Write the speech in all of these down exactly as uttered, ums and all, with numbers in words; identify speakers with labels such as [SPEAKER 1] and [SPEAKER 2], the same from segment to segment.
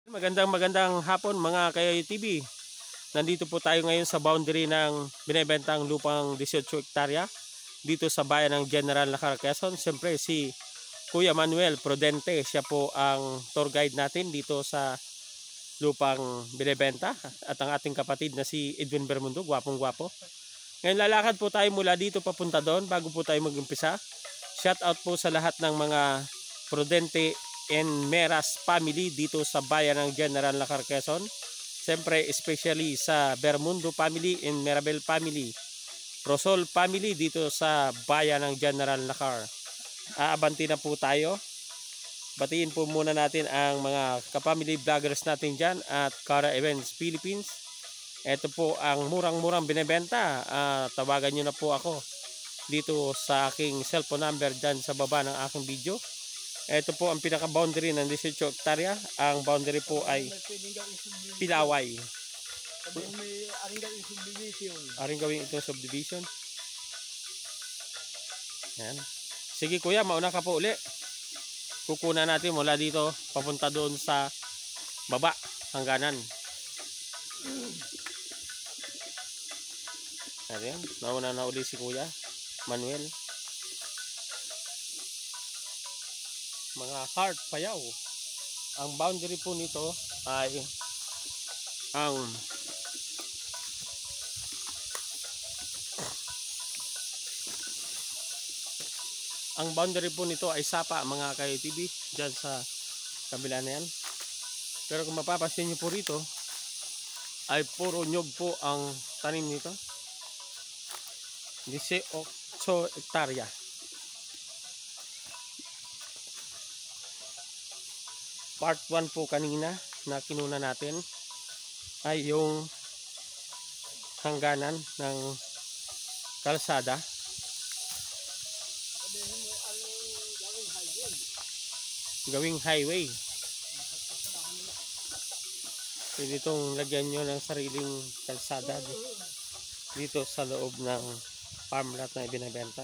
[SPEAKER 1] Magandang magandang hapon mga Kayoy T V. Nandito po tayo ngayon sa boundary ng binebentang lupang eighteen hektarya dito sa bayan ng General Lacar, Quezon. Siyempre si Kuya Manuel Prudente, siya po ang tour guide natin dito sa lupang binebenta, at ang ating kapatid na si Edwin Bermundo, gwapong gwapo. Ngayon lalakad po tayo mula dito papunta doon bago po tayo mag-umpisa. Shout out po sa lahat ng mga Prudente and Meras family dito sa bayan ng General Lacar, Quezon. Siyempre especially sa Bermundo family and Merabel family, Rosol family dito sa bayan ng General Lacar. Aabanti na po tayo. Batiin po muna natin ang mga kapamily vloggers natin dyan at Cara Events Philippines. Ito po ang murang-murang binebenta. Uh, tawagan nyo na po ako dito sa aking cellphone number dyan sa baba ng aking video. Ito po ang pinaka-boundary ng eighteen hektarya. Ang boundary po ay Pilaway.
[SPEAKER 2] May aring gawing subdivision.
[SPEAKER 1] Aring gawing itong subdivision. Yan. Sige kuya, mauna ka po uli. Kukunan natin mula dito papunta doon sa baba, hangganan. Ayan, nauna na uli si Kuya Manuel. Mga heart payaw. Ang boundary po nito ay ang ang boundary po nito ay sapa mga Kayoy T V dyan sa kabila na yan. Pero kung mapapansin nyo po rito ay puro nyog po ang tanim nito. eighteen hektarya. Part one po kanina na kinuna natin ay yung hangganan ng kalsada. Gawing highway. Pwede itong lagyan nyo ng sariling kalsada dito sa loob ng farm lot na ibinabenta.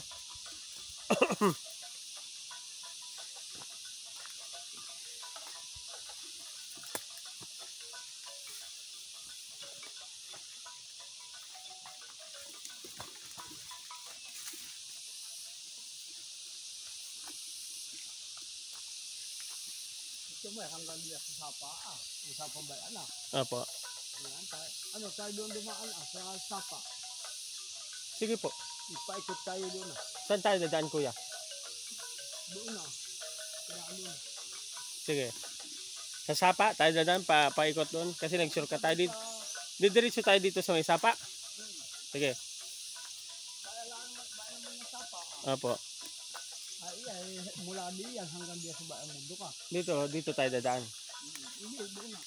[SPEAKER 2] Ito may hanggang diya sa sapa ah. Sa sapang bayan ah.
[SPEAKER 1] Apo.
[SPEAKER 2] Ayan, tayo, ano tayo doon dumaan ah, sa sapa.
[SPEAKER 1] Sige po.
[SPEAKER 2] Ipaikot tayo doon ah.
[SPEAKER 1] Saan tayo dadaan kuya?
[SPEAKER 2] Doon ah. Kailangan doon.
[SPEAKER 1] Sige. Sa sapa tayo dadaan, pa, paikot doon. Kasi nag-shortcut tayo dito. Didiretso tayo dito sa may sapa. Sige.
[SPEAKER 2] Kailangan magbayan mo ng sapa ah.
[SPEAKER 1] Apo.
[SPEAKER 2] Ay, ay, mula diyan hanggang diyan sa bayan mundo ka.
[SPEAKER 1] Dito, dito tayo dadaan.
[SPEAKER 2] Hindi, doon na.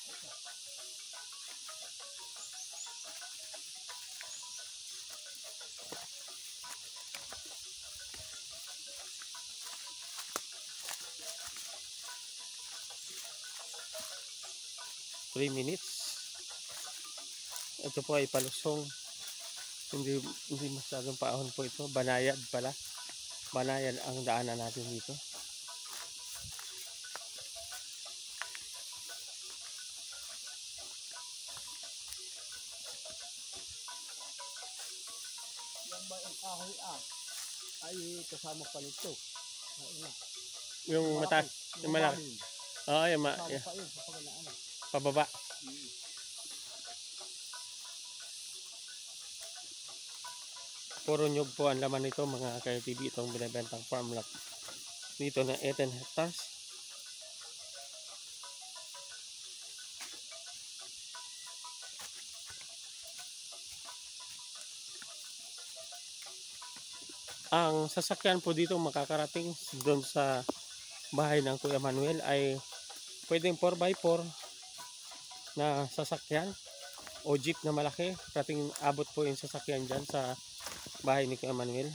[SPEAKER 1] three minutes. Ito po ay palusong. Hindi, hindi masyadong paahon po ito. Banayad pala. Banayad ang daanan natin dito.
[SPEAKER 2] Yan ba yung kahoy ah? Ay, kasama pa nito. Ayun.
[SPEAKER 1] Yung mata, yung malaki. Oo, oh, yung ma,
[SPEAKER 2] kasama
[SPEAKER 1] yeah.
[SPEAKER 2] pa yun sa pagalaan ah.
[SPEAKER 1] Pababa.
[SPEAKER 2] Hmm.
[SPEAKER 1] Puro nyug po ang laman nito mga Kayoy T V, itong binibentang farm lot dito na eighteen hectares. Ang sasakyan po dito makakarating doon sa bahay ng Kuya Manuel ay pwedeng four by four na sasakyan o jeep na malaki. Rating abot po yung sasakyan dyan sa bahay ni Kuya Manuel.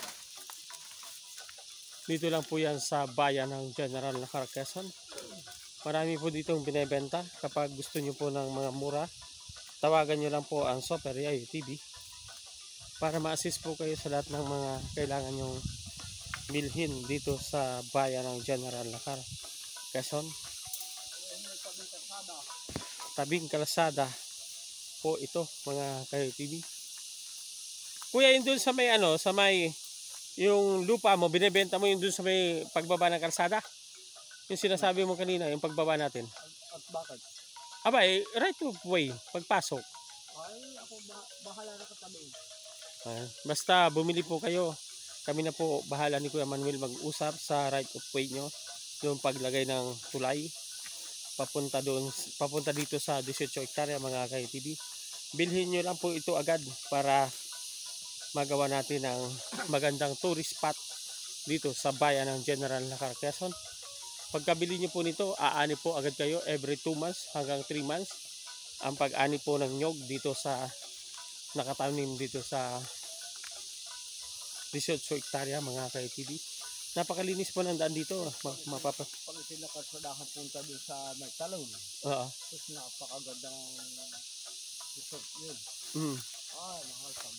[SPEAKER 1] Dito lang po yan sa bayan ng General Lacar, Quezon. Marami po ditong binebenta. Kapag gusto nyo po ng mga mura, tawagan nyo lang po ang Super Kayoy T V para ma-assist po kayo sa lahat ng mga kailangan nyong bilhin dito sa bayan ng General Lacar, Quezon.
[SPEAKER 2] kalsada.
[SPEAKER 1] Tabing kalsada po ito mga ka-T V. Kuya, yun dun sa may ano, sa may yung lupa mo, binebenta mo yung dun sa may pagbaba ng kalsada? Yung sinasabi mo kanina, yung pagbaba natin.
[SPEAKER 2] At, at bakit?
[SPEAKER 1] Aba, eh, right of way, pagpasok.
[SPEAKER 2] Ay, ako ba, bahala na katabi.
[SPEAKER 1] Ah, basta bumili po kayo. Kami na po bahala ni Kuya Manuel mag-usap sa right of way nyo. Yung paglagay ng tulay. Papunta doon, papunta dito sa eighteen hektarya mga ka-T V. Bilhin nyo lang po ito agad para magawa natin ng magandang tourist spot dito sa bayan ng General Nakar, Quezon. Pagkabili nyo po nito, aani po agad kayo every two months hanggang three months. Ang pag-ani po ng nyog dito sa nakatanim dito sa eighteen hektarya mga ka-T V. Napakalinis po ng daan dito. Mapapa
[SPEAKER 2] Pag isinakarsadahan punta doon sa may talong.
[SPEAKER 1] Oo.
[SPEAKER 2] Tapos napakagandang resort yun.
[SPEAKER 1] Mm.
[SPEAKER 2] Ay, mahal kami.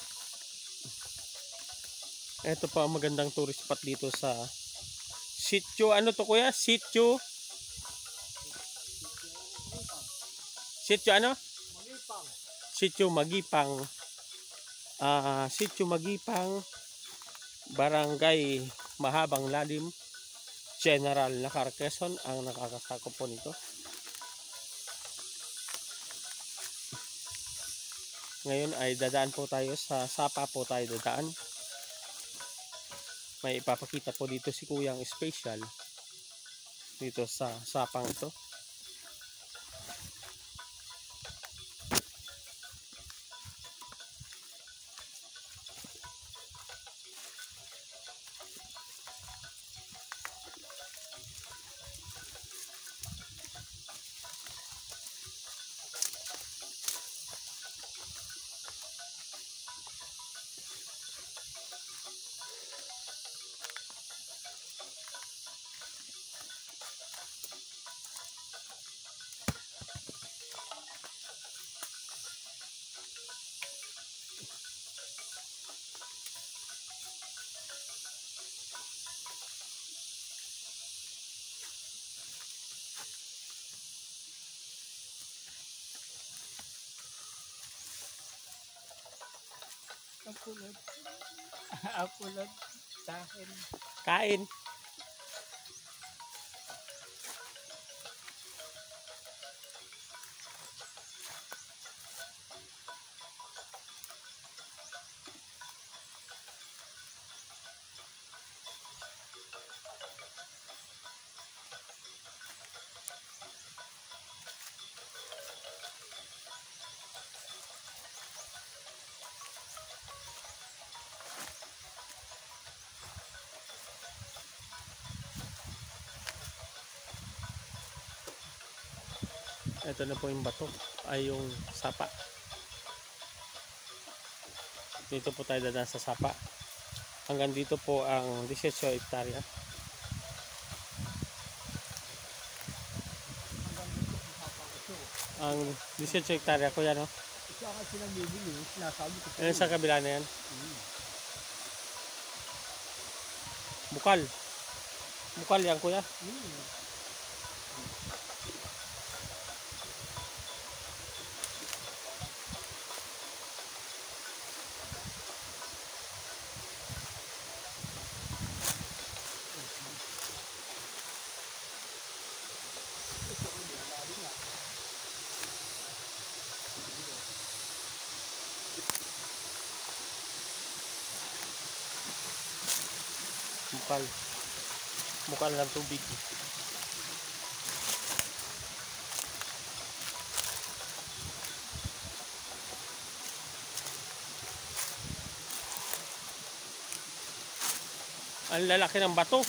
[SPEAKER 1] Ito pa ang magandang tourist spot dito sa Sitio. Ano to kuya? Sitio? Sitio ano?
[SPEAKER 2] Magipang.
[SPEAKER 1] Sitio Magipang. Ah, Sitio Magipang, Barangay Mahabang Lalim, General Nakar, Quezon ang nakakasakop po nito. Ngayon ay dadaan po tayo sa Sapa po tayo dadaan. May ipapakita po dito si Kuyang special dito sa Sapang ito.
[SPEAKER 2] Ang kulot. Ang kulot sa akin.
[SPEAKER 1] Kain. Ito na po yung bato ay yung sapa. Dito po tayo dadaan sa sapa. Hanggang dito po ang eighteen hektarya. Ang eighteen hektarya ko yan, no?
[SPEAKER 2] Isa ka silang bibili, sinasabi ko.
[SPEAKER 1] Ano sa kabila na yan? Bukal. Bukal yan kuya.
[SPEAKER 2] Hmm.
[SPEAKER 1] Bukal. Bukal ng tubig. Ang lalaki ng bato.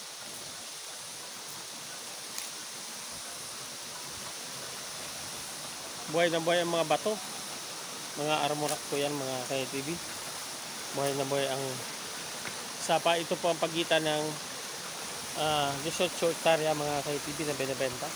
[SPEAKER 1] Buhay na buhay ang mga bato. Mga armorak po yan mga ka-T V. Buhay na buhay ang sapa. Ito po ang pagitan ng uh, eighteen hektarya mga ka-T V na binibenta.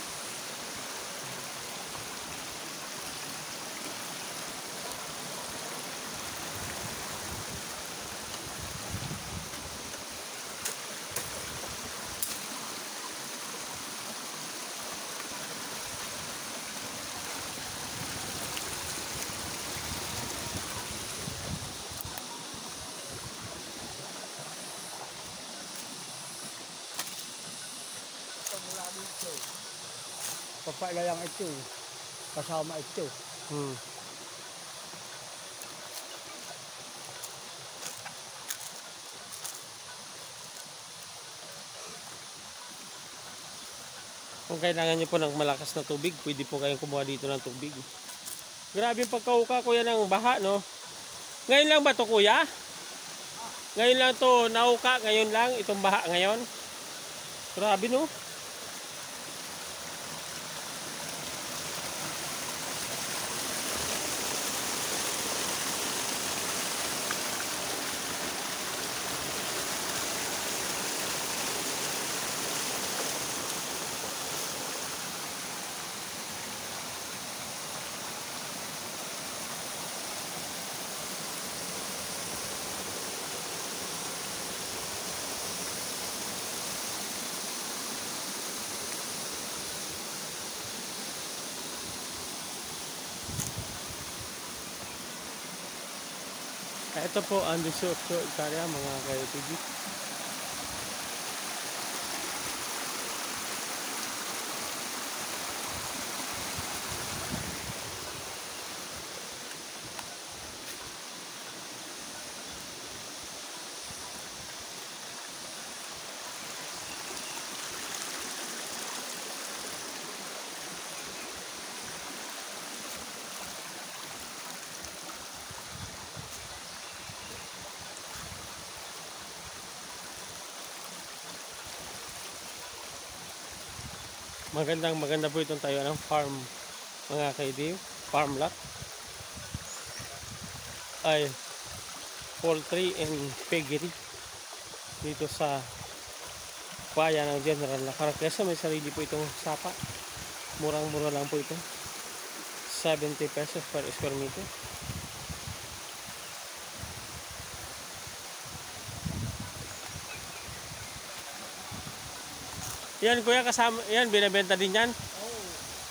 [SPEAKER 2] papailayang ito. Kasama ito.
[SPEAKER 1] Hmm. Kung kailangan nyo po ng malakas na tubig, pwede po kayong kumuha dito ng tubig. Grabe yung pagkauka kuya ng baha, no? Ngayon lang ba to kuya? Ngayon lang to nauka, ngayon lang itong baha ngayon. Grabe, no? Ito po ang eighteen hektarya mga ka-T V. Magandang maganda po itong tayo ng farm mga ka-ideo, farm lot ay poultry and piggery dito sa bayan ng General Lacarquesa. May sarili po itong sapa, murang mura lang po ito, seventy pesos per square meter. Yan kuya, kasama yan, binebenta din yan.
[SPEAKER 2] Oo.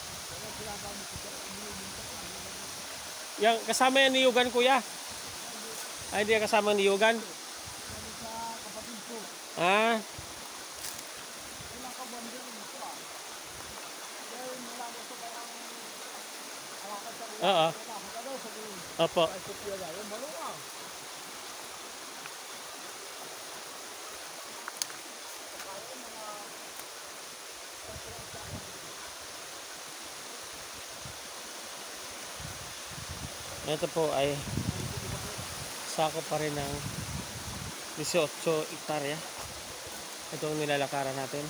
[SPEAKER 1] Yan kasama yan niyugan kuya. Ay, hindi kasama niyugan.
[SPEAKER 2] Sa kapatid ko.
[SPEAKER 1] Ah,
[SPEAKER 2] Ilang kabuan din ito ah. Dahil mula mo ito parang alakan sa mga.
[SPEAKER 1] oo.
[SPEAKER 2] Ano sabihin?
[SPEAKER 1] Opo.
[SPEAKER 2] Ay, kopya na. Yung maluwang.
[SPEAKER 1] Ito po ay sako pa rin ng eighteen hektarya. Ito ang nilalakaran natin.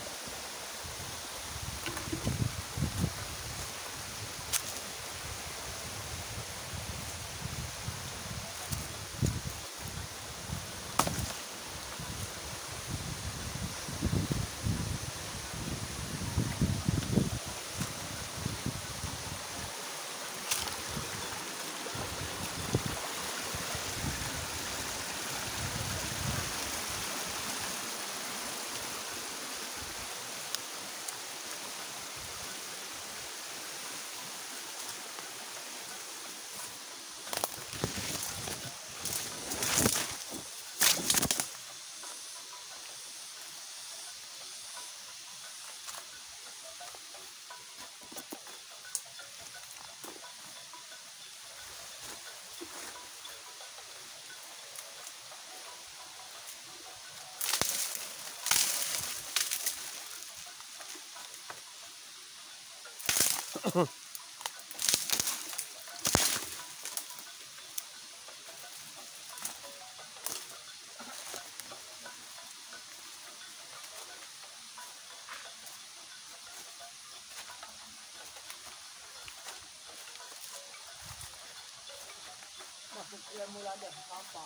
[SPEAKER 2] Yan mula dyan sa kampa.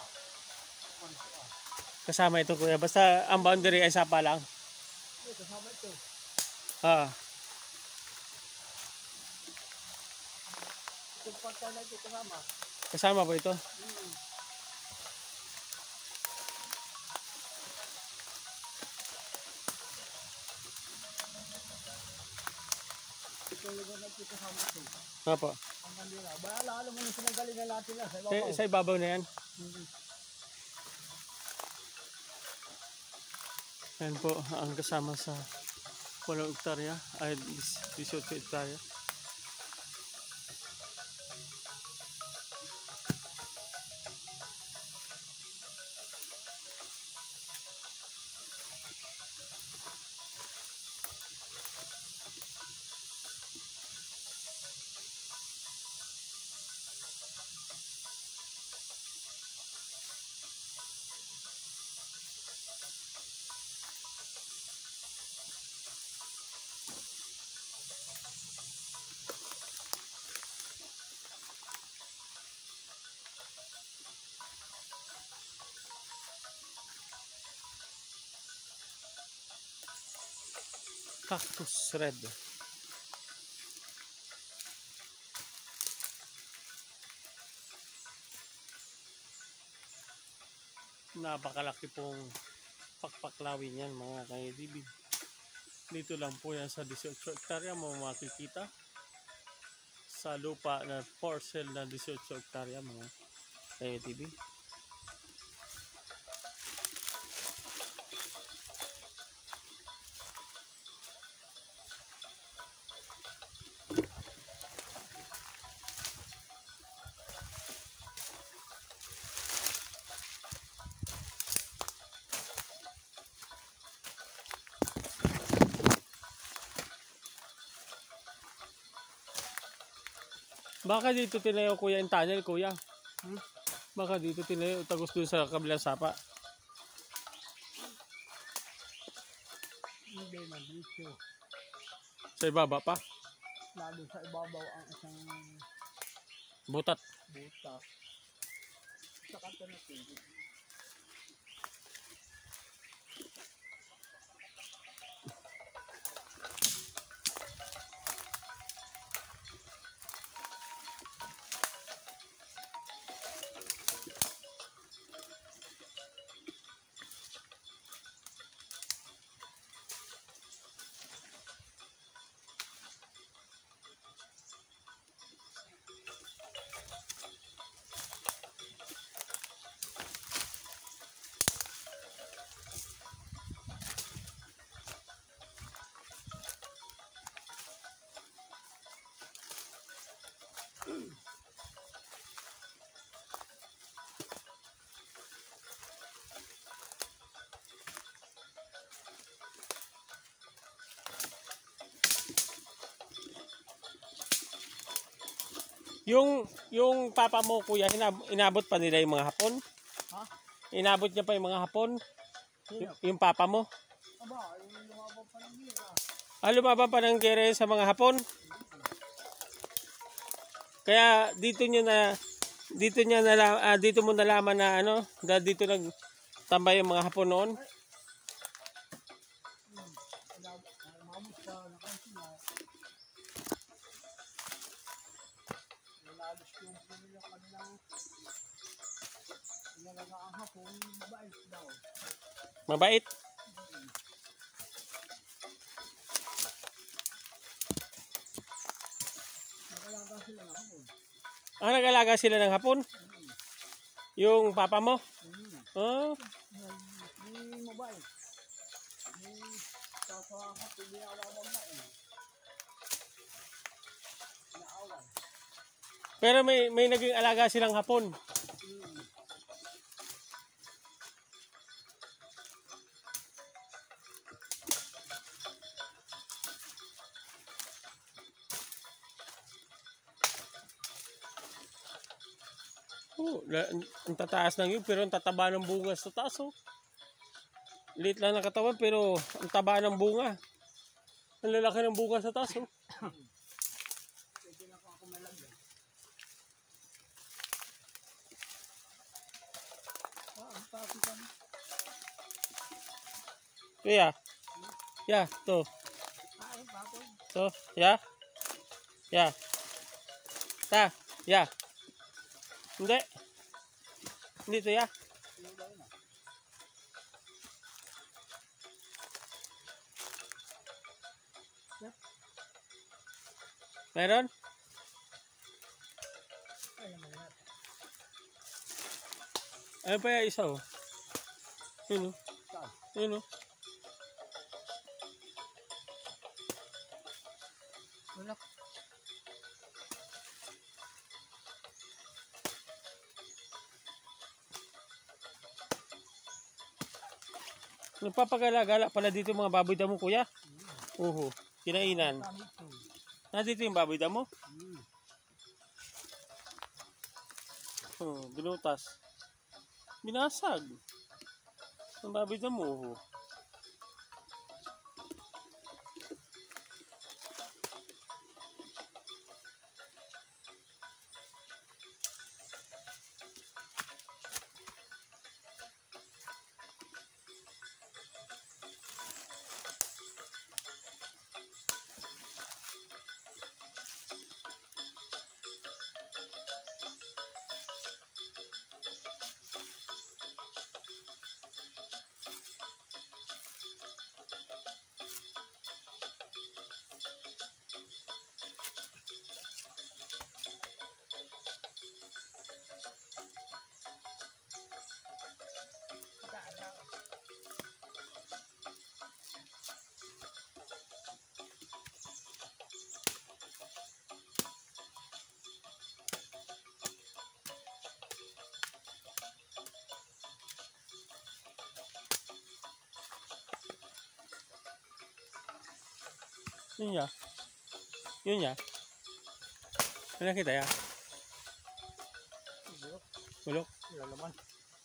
[SPEAKER 1] Kasama ito kuya. Basta ang boundary ay sapa lang.
[SPEAKER 2] Ito, kasama ito.
[SPEAKER 1] Ah,
[SPEAKER 2] Itong pagka na ito kasama.
[SPEAKER 1] kasama po ito.
[SPEAKER 2] Hmm. Itong lugar na ito kasama ito.
[SPEAKER 1] Opo.
[SPEAKER 2] Ang kanila. Bahala, alam mo na sinagalingan natin na sa
[SPEAKER 1] Sa,
[SPEAKER 2] ibabaw.
[SPEAKER 1] sa ibabaw na yan.
[SPEAKER 2] Hmm.
[SPEAKER 1] Yan po ang kasama sa Walang hektarya. Ay, eighteen hektarya. Cactus red. Napakalaki pong pakpaklawin yan mga kaidibig. Dito lang po yan sa eighteen hektarya mo makikita sa lupa na for sale na eighteen hektarya mga kaidibig. Baka dito tinayo kuya yung tunnel kuya. Hmm? Baka dito tinayo tagos dun sa kabilang sapa.
[SPEAKER 2] Hindi man dito.
[SPEAKER 1] Sa ibaba pa?
[SPEAKER 2] Lalo sa ibabaw ang isang
[SPEAKER 1] Butat.
[SPEAKER 2] buta. Sa kanto na tubig.
[SPEAKER 1] Yung yung papa mo kuya, inab- inabot pa nila yung mga hapon?
[SPEAKER 2] Ha?
[SPEAKER 1] Inabot niya pa yung mga hapon?
[SPEAKER 2] Sino?
[SPEAKER 1] Y- yung papa mo?
[SPEAKER 2] Aba, yung lumabang pa ng gira.
[SPEAKER 1] Ah, lumaba pa ng kere sa mga hapon? Kaya dito niya na dito niya na ah, dito mo nalaman na ano, na dito nagtambay yung mga hapon noon.
[SPEAKER 2] Umabot pa na kansina. Nilalos ko yung pumila kanilang inalaga ang hapon, mabait daw.
[SPEAKER 1] Mabait.
[SPEAKER 2] Nakalaga sila ng hapon.
[SPEAKER 1] Ah, nag-alaga sila ng hapon? Yung papa mo?
[SPEAKER 2] Hmm.
[SPEAKER 1] Oh,
[SPEAKER 2] Ni mabait. Ni tatawa ka pili alabang na eh. Naaway.
[SPEAKER 1] pero may may naging alaga silang hapon.
[SPEAKER 2] Hmm.
[SPEAKER 1] Oh, la- ang tataas ng yun, pero ang tataba ng bunga sa taas, oh. Liit lang ng katawan, pero ang taba ng bunga. Ang lalaki ng bunga sa taas, oh.
[SPEAKER 2] Pwede na ako malagyan. Ah, ang tapi kami.
[SPEAKER 1] Kuya, ya, to,
[SPEAKER 2] Ah, ang baboy.
[SPEAKER 1] to, ya, ya, ta, ya. Hindi. Hindi to, ya.
[SPEAKER 2] Ano ba yun ah?
[SPEAKER 1] Meron?
[SPEAKER 2] Ay, ang mga
[SPEAKER 1] Ayun pa yung isa, oh. Yun, oh.
[SPEAKER 2] saan?
[SPEAKER 1] Yun, oh. Nagpapagala-gala pala dito yung mga baboy damo, kuya. Uho, kinainan.
[SPEAKER 2] Kami ito.
[SPEAKER 1] Nandito yung baboy damo.
[SPEAKER 2] Hmm.
[SPEAKER 1] Oh, binutas. Binasag. Ang baboy damo, uho. Yun ya. Yun ya. Ano nakita ya?
[SPEAKER 2] Bulok.
[SPEAKER 1] Bulok.
[SPEAKER 2] Wala laman.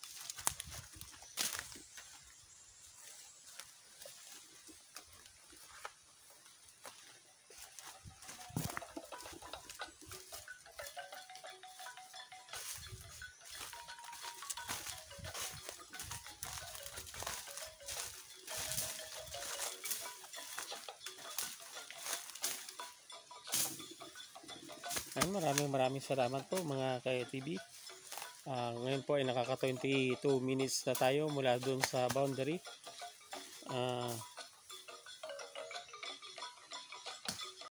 [SPEAKER 1] Ay, maraming maraming salamat po mga ka-T V. Uh, ngayon po ay nakaka twenty-two minutes na tayo mula dun sa boundary. Uh,